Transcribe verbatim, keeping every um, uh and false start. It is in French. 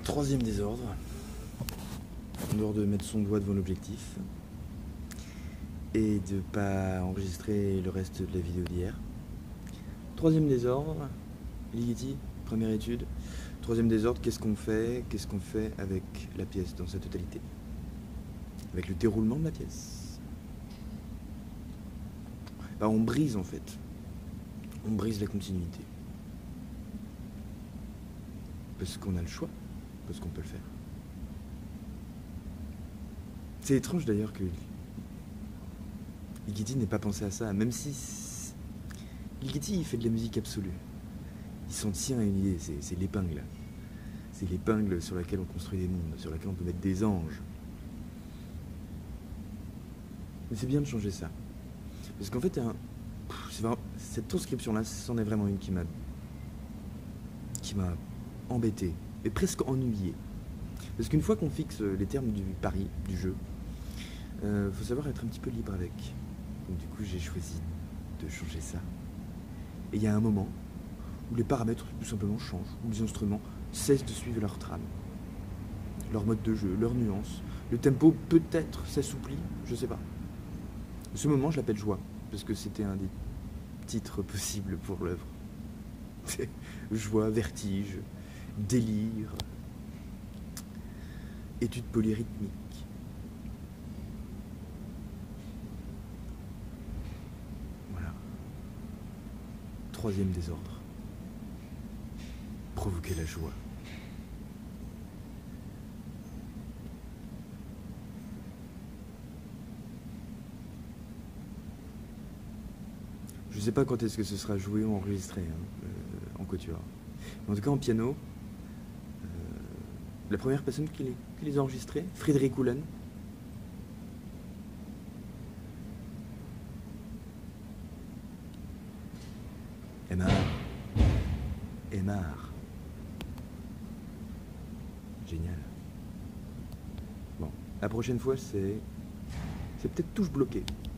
Troisième désordre. En dehors de mettre son doigt devant l'objectif et de pas enregistrer le reste de la vidéo d'hier. Troisième désordre, Ligeti, première étude. Troisième désordre, qu'est-ce qu'on fait Qu'est-ce qu'on fait avec la pièce dans sa totalité? Avec le déroulement de la pièce. Bah, on brise en fait. On brise la continuité. Parce qu'on a le choix, parce qu'on peut le faire. C'est étrange d'ailleurs que Ligeti n'ait pas pensé à ça, même si Ligeti il fait de la musique absolue. Il s'en tient à une idée, c'est l'épingle. C'est l'épingle sur laquelle on construit des mondes, sur laquelle on peut mettre des anges. Mais c'est bien de changer ça. Parce qu'en fait, un, vraiment, cette transcription-là, c'en est vraiment une qui m'a qui m'a embêté, et presque ennuyé. Parce qu'une fois qu'on fixe les termes du pari, du jeu, il euh, faut savoir être un petit peu libre avec. Donc du coup, j'ai choisi de changer ça. Et il y a un moment où les paramètres tout simplement changent, où les instruments cessent de suivre leur trame, leur mode de jeu, leurs nuances. Le tempo peut-être s'assouplit, je sais pas. Ce moment, je l'appelle joie, parce que c'était un des titres possibles pour l'œuvre. Joie, vertige, délire, étude polyrythmique. Voilà. Troisième désordre. Provoquer la joie. Je sais pas quand est-ce que ce sera joué ou enregistré hein, euh, en quatuor. Mais en tout cas en piano, euh, la première personne qui les, qui les a enregistrés, Frédéric Houlen. Aymar. Aymar. Génial. Bon, la prochaine fois c'est c'est peut-être touche bloquée.